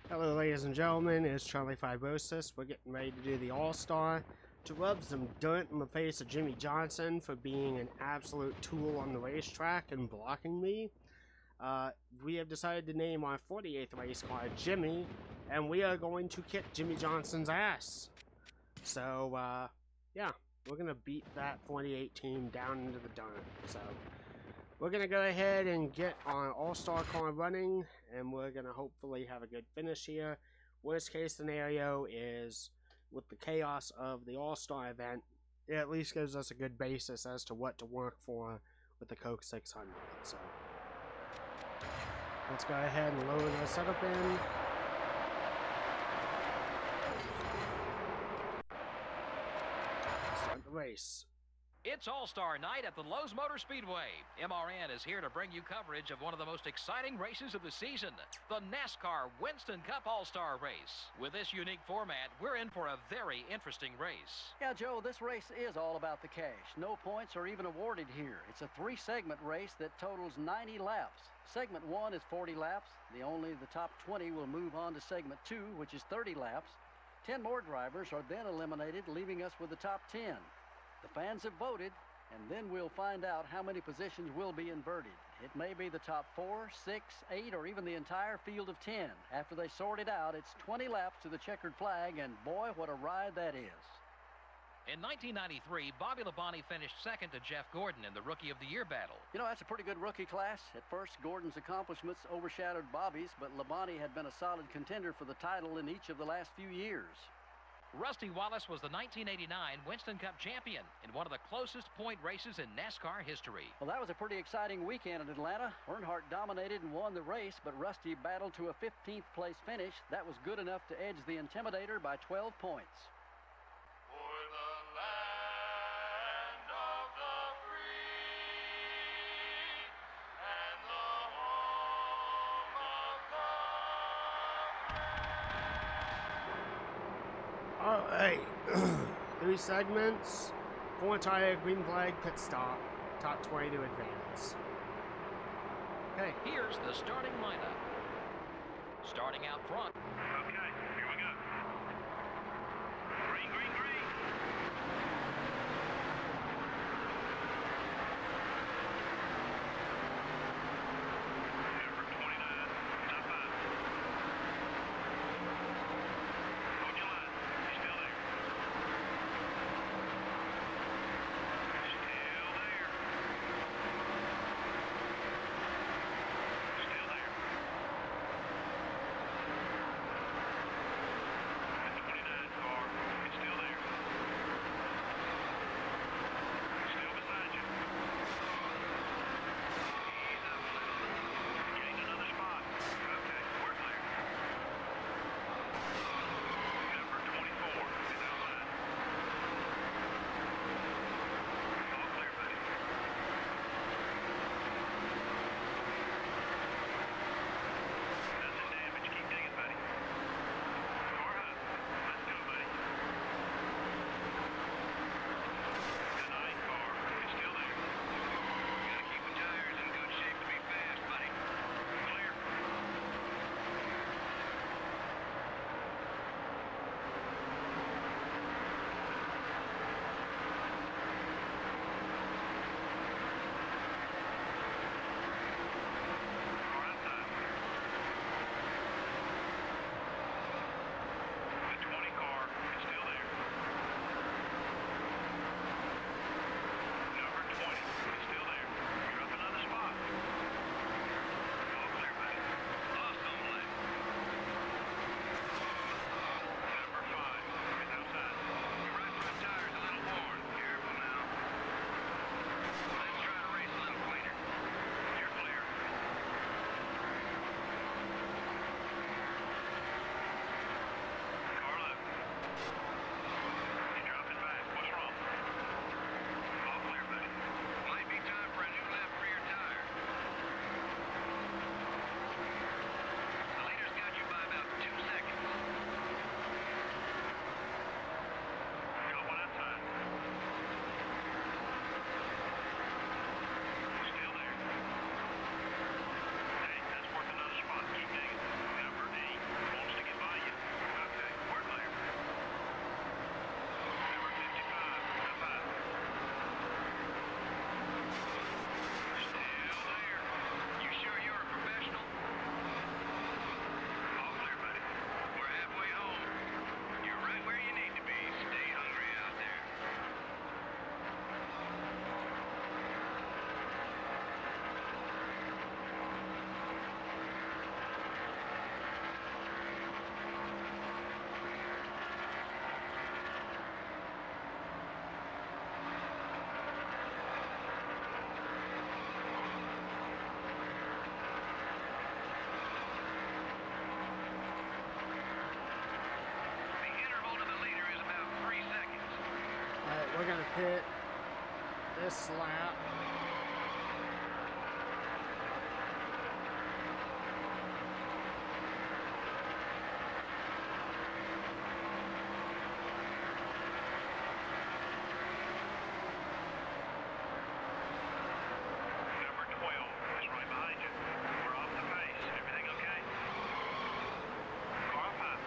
Hello ladies and gentlemen, it's Charlie Fibrosis. We're getting ready to do the All-Star to rub some dirt in the face of Jimmie Johnson for being an absolute tool on the racetrack and blocking me. We have decided to name our 48th race car Jimmy, and we are going to kick Jimmie Johnson's ass. So, yeah, we're going to beat that 48 team down into the dirt. So, we're going to go ahead and get our All-Star car running, and we're going to hopefully have a good finish here. Worst case scenario is, with the chaos of the All-Star event, it at least gives us a good basis as to what to work for with the Coke 600. So, let's go ahead and load our setup in. Start the race. It's All-Star Night at the Lowe's Motor Speedway. MRN is here to bring you coverage of one of the most exciting races of the season, the NASCAR Winston Cup All-Star Race. With this unique format, we're in for a very interesting race. Yeah, Joe, this race is all about the cash. No points are even awarded here. It's a three-segment race that totals 90 laps. Segment 1 is 40 laps. Only the top 20 will move on to segment 2, which is 30 laps. 10 more drivers are then eliminated, leaving us with the top 10. The fans have voted, and then we'll find out how many positions will be inverted. It may be the top 4, 6, 8, or even the entire field of 10. After they sort it out, it's 20 laps to the checkered flag, and boy, what a ride that is. In 1993, Bobby Labonte finished second to Jeff Gordon in the Rookie of the Year battle. You know, that's a pretty good rookie class. At first, Gordon's accomplishments overshadowed Bobby's, but Labonte had been a solid contender for the title in each of the last few years. Rusty Wallace was the 1989 Winston Cup champion in one of the closest point races in NASCAR history. Well, that was a pretty exciting weekend in Atlanta. Earnhardt dominated and won the race, but Rusty battled to a 15th place finish. That was good enough to edge the Intimidator by 12 points. For the land of the free and the home of the Alright, 3 segments, 4 tire, green flag, pit stop, top 20 to advance. Okay. Here's the starting lineup. Starting out front. Okay, here we go. Green, green, green. Number 29, top 5. On your line. He's still there. Still there. Still there. That 29 car, it's still there. hit this lap. Number 12 is right behind you. We're off the pace. Everything okay? Car up high.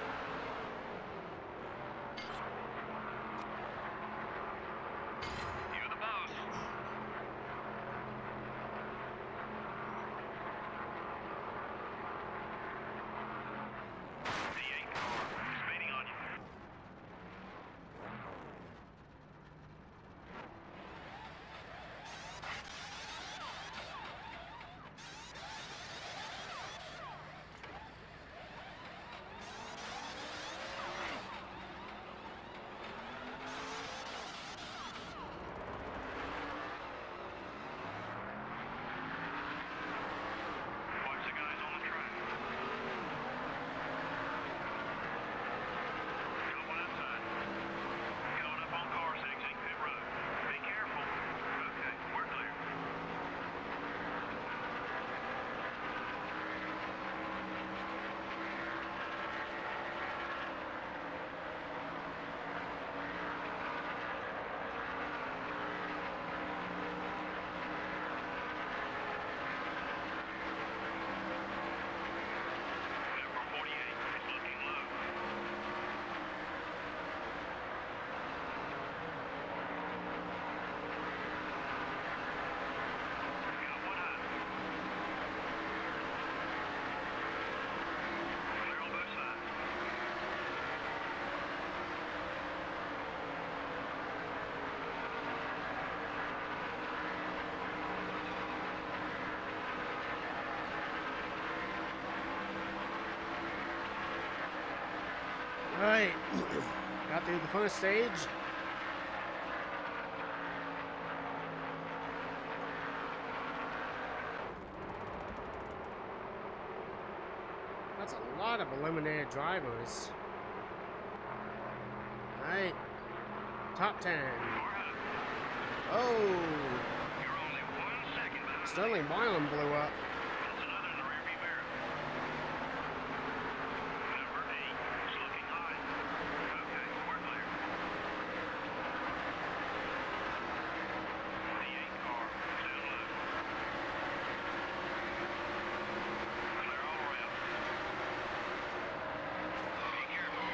You're the boss. The 8 car is speeding on you. Watch the guys on the track. Got one outside. Going up on cars exiting pit road. Be careful. Okay, we're clear. Number 48 is looking low. Got one high. Clear on both sides. Alright, got through the first stage. That's a lot of eliminated drivers. Alright, top 10. Car high. Oh, You're only 1 second behind. Sterling Marlin blew up. That's another in the rearview mirror. Number 8 is looking high. Okay, we're clear. The 8 car is down low. Clear all around. Be careful.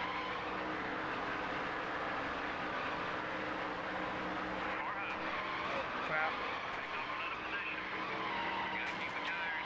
Car high. Crap. Picked up another position. You gotta keep the tires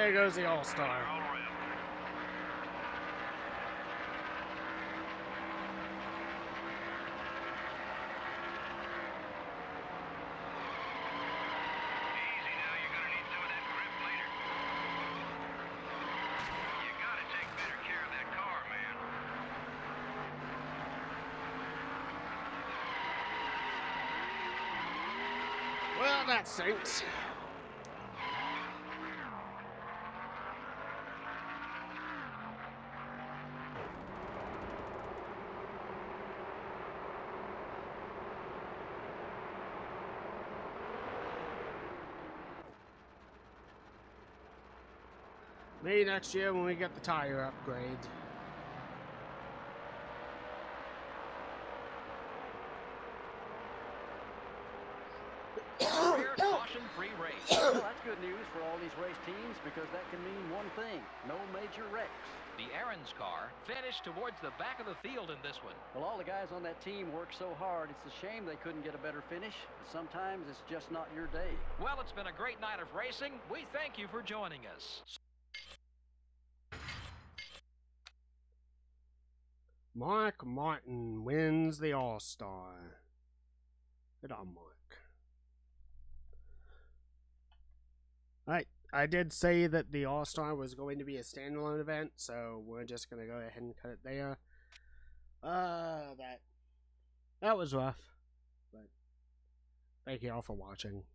there goes the All-Star. All around. Easy now, you're gonna need some of that grip later. You gotta take better care of that car, man. Well, that sinks. Maybe next year when we get the tire upgrade. Rear caution-free race. Well, that's good news for all these race teams because that can mean one thing: no major wrecks. The Aaron's car finished towards the back of the field in this one. Well, all the guys on that team work so hard. It's a shame they couldn't get a better finish. But sometimes it's just not your day. Well, it's been a great night of racing. We thank you for joining us. Mark Martin wins the All-Star. Good on Mark. Alright, I did say that the All-Star was going to be a standalone event, so we're just going to go ahead and cut it there. That was rough, but thank you all for watching.